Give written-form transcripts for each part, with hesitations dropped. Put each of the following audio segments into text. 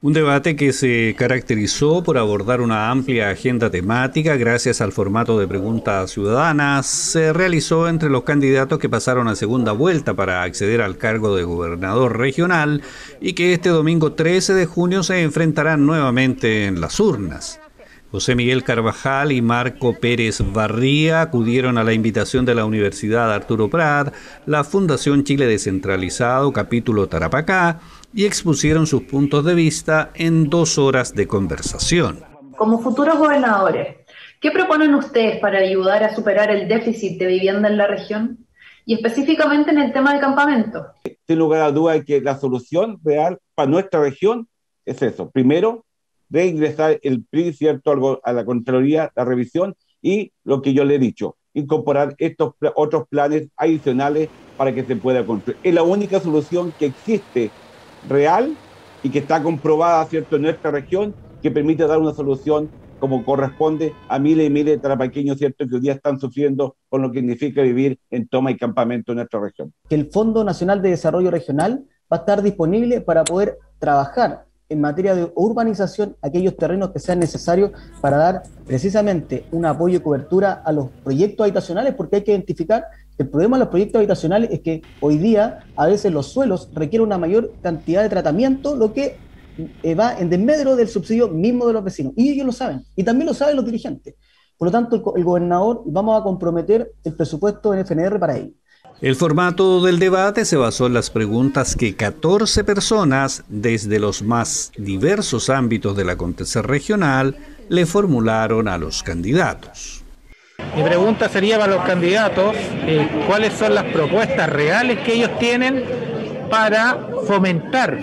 Un debate que se caracterizó por abordar una amplia agenda temática gracias al formato de preguntas ciudadanas. Se realizó entre los candidatos que pasaron a segunda vuelta para acceder al cargo de gobernador regional y que este domingo 13 de junio se enfrentarán nuevamente en las urnas. José Miguel Carvajal y Marco Pérez Barría acudieron a la invitación de la Universidad Arturo Prat, la Fundación Chile Descentralizado, capítulo Tarapacá, y expusieron sus puntos de vista en 2 horas de conversación. Como futuros gobernadores, ¿qué proponen ustedes para ayudar a superar el déficit de vivienda en la región? Y específicamente en el tema del campamento. Sin lugar a dudas que la solución real para nuestra región es eso. Primero, reingresar el PRI, ¿cierto?, a la Contraloría, la revisión, y lo que yo le he dicho, incorporar estos otros planes adicionales para que se pueda construir. Es la única solución que existe real y que está comprobada, ¿cierto?, en nuestra región, que permite dar una solución como corresponde a miles y miles de tarapaqueños, ¿cierto?, que hoy día están sufriendo con lo que significa vivir en toma y campamento en nuestra región. El Fondo Nacional de Desarrollo Regional va a estar disponible para poder trabajar en materia de urbanización aquellos terrenos que sean necesarios para dar precisamente un apoyo y cobertura a los proyectos habitacionales, porque hay que identificar el problema de los proyectos habitacionales es que hoy día a veces los suelos requieren una mayor cantidad de tratamiento, lo que va en desmedro del subsidio mismo de los vecinos, y ellos lo saben, y también lo saben los dirigentes. Por lo tanto, el gobernador vamos a comprometer el presupuesto en FNR para ello. El formato del debate se basó en las preguntas que 14 personas, desde los más diversos ámbitos del acontecer regional, le formularon a los candidatos. Mi pregunta sería para los candidatos, ¿cuáles son las propuestas reales que ellos tienen para fomentar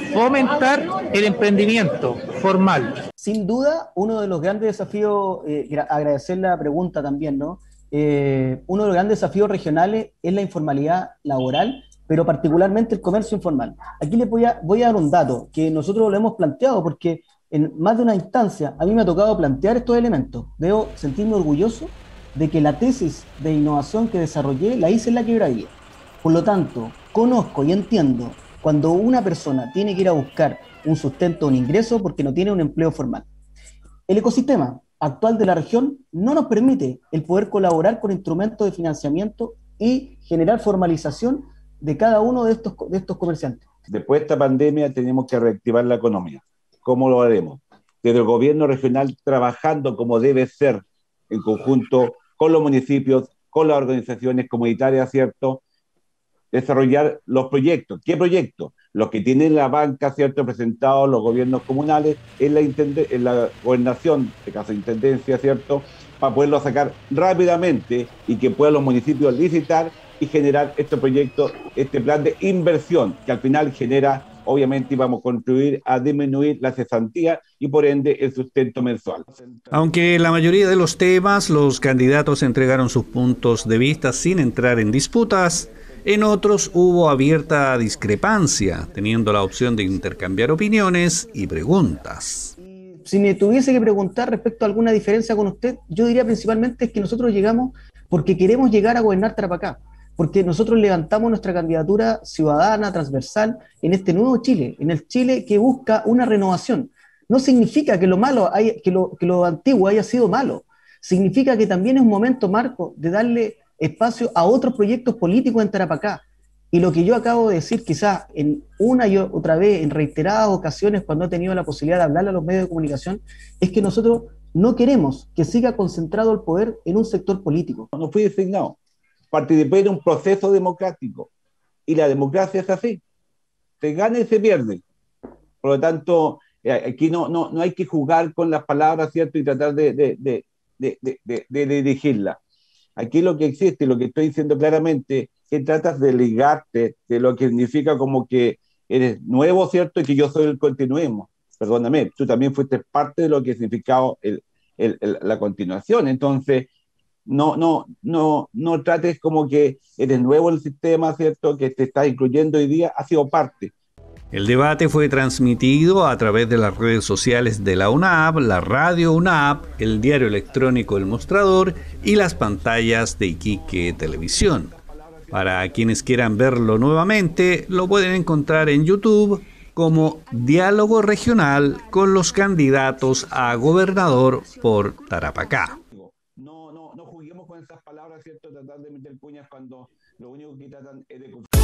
el emprendimiento formal? Sin duda, uno de los grandes desafíos, agradecer la pregunta también, ¿no? Uno de los grandes desafíos regionales es la informalidad laboral, pero particularmente el comercio informal. Aquí les voy a dar un dato que nosotros lo hemos planteado porque en más de una instancia a mí me ha tocado plantear estos elementos. Debo sentirme orgulloso de que la tesis de innovación que desarrollé la hice en la Quebradilla. Por lo tanto, conozco y entiendo cuando una persona tiene que ir a buscar un sustento, un ingreso, porque no tiene un empleo formal. El ecosistema actual de la región no nos permite el poder colaborar con instrumentos de financiamiento y generar formalización de cada uno de estos comerciantes. Después de esta pandemia tenemos que reactivar la economía. ¿Cómo lo haremos? Desde el gobierno regional trabajando como debe ser en conjunto con los municipios, con las organizaciones comunitarias, ¿cierto? Desarrollar los proyectos. ¿Qué proyectos? Los que tienen la banca, ¿cierto?, presentados los gobiernos comunales en la gobernación, en este caso intendencia, ¿cierto?, para poderlo sacar rápidamente y que puedan los municipios licitar y generar este proyecto, este plan de inversión, que al final genera, obviamente, vamos a contribuir a disminuir la cesantía y por ende el sustento mensual. Aunque en la mayoría de los temas los candidatos entregaron sus puntos de vista sin entrar en disputas, en otros hubo abierta discrepancia, teniendo la opción de intercambiar opiniones y preguntas. Si me tuviese que preguntar respecto a alguna diferencia con usted, yo diría principalmente es que nosotros llegamos porque queremos llegar a gobernar Tarapacá, porque nosotros levantamos nuestra candidatura ciudadana, transversal, en este nuevo Chile, en el Chile que busca una renovación. No significa que lo malo, que lo antiguo haya sido malo, significa que también es un momento, Marco, de darle espacio a otros proyectos políticos en Tarapacá. Y lo que yo acabo de decir, quizás en una y otra vez, en reiteradas ocasiones, cuando he tenido la posibilidad de hablarle a los medios de comunicación, es que nosotros no queremos que siga concentrado el poder en un sector político. No fui designado, participé de un proceso democrático, y la democracia es así, se gana y se pierde. Por lo tanto, aquí no hay que jugar con las palabras, ¿cierto?, y tratar de dirigirlas. Aquí lo que existe, lo que estoy diciendo claramente, que tratas de ligarte de lo que significa como que eres nuevo, ¿cierto? Y que yo soy el continuismo. Perdóname, tú también fuiste parte de lo que significaba la continuación. Entonces, no trates como que eres nuevo en el sistema, ¿cierto? Que te estás incluyendo hoy día, ha sido parte. El debate fue transmitido a través de las redes sociales de la UNAP, la radio UNAP, el diario electrónico El Mostrador y las pantallas de Iquique Televisión. Para quienes quieran verlo nuevamente, lo pueden encontrar en YouTube como diálogo regional con los candidatos a gobernador por Tarapacá. No juguemos con esas palabras, ¿cierto? Tratar de meter cuñas cuando lo único que tratan es de